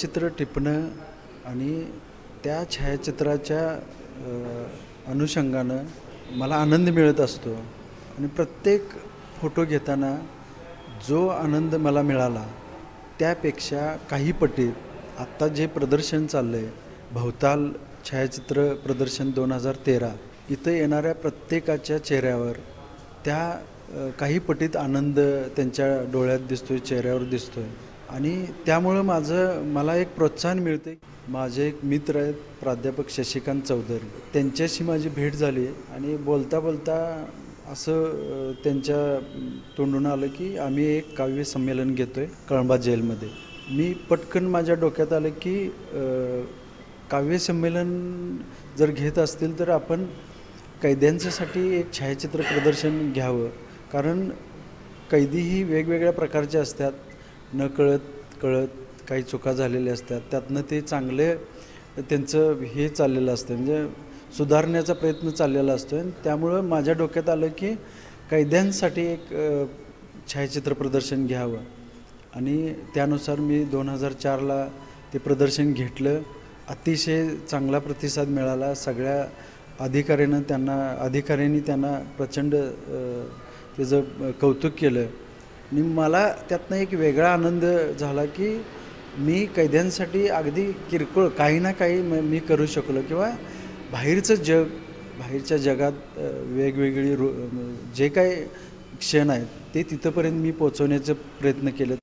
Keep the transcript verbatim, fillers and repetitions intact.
छायाचित्र टिपणं आणि त्या छायाचित्राच्या अ, अनुषंगानं मला आनंद मिळत असतो आणि प्रत्येक फोटो घेताना जो आनंद मला मिळाला त्यापेक्षा काही पटीत आत्ता जे प्रदर्शन चाललं आहे भवताल छायाचित्र प्रदर्शन दोन हजार तेरा इथं येणाऱ्या प्रत्येकाच्या चेहऱ्यावर त्या अ, काही पटीत आनंद त्यांच्या डोळ्यात दिसतोय, चेहऱ्यावर दिसतोय आणि त्यामुळं माझं मला एक प्रोत्साहन मिळते. माझे एक मित्र आहेत प्राध्यापक शशिकांत चौधरी, त्यांच्याशी माझी भेट झाली आणि बोलता बोलता असं अ, त्यांच्या तोंडून आलं की आम्ही एक काव्य संमेलन घेतोय कळंबा जेलमध्ये. मी पटकन माझ्या डोक्यात आलं की अ, काव्य संमेलन जर घेत असतील तर आपण कैद्यांच्यासाठी एक छायाचित्र प्रदर्शन घ्यावं, कारण कैदीही वेगवेगळ्या प्रकारचे असतात, नकळत कळत काही चुका झालेल्या असतात, त्यातनं ते चांगले त्यांचं हे चाललेलं असतं म्हणजे सुधारण्याचा प्रयत्न चाललेला असतो आणि त्यामुळं माझ्या डोक्यात आलं की कैद्यांसाठी एक छायाचित्र प्रदर्शन घ्यावं आणि त्यानुसार मी दोन हजार चारला ते प्रदर्शन घेतलं. अतिशय चांगला प्रतिसाद मिळाला. सगळ्या अधिकाऱ्यानं त्यांना अधिकाऱ्यांनी त्यांना प्रचंड त्याचं कौतुक केलं आणि मला त्यातनं एक वेगळा आनंद झाला की मी कैद्यांसाठी अगदी किरकोळ काही ना काही म मी करू शकलो किंवा बाहेरचं जग बाहेरच्या जगात वेगवेगळी रो जे काही क्षण आहेत ते तिथंपर्यंत मी पोचवण्याचा प्रयत्न केलं.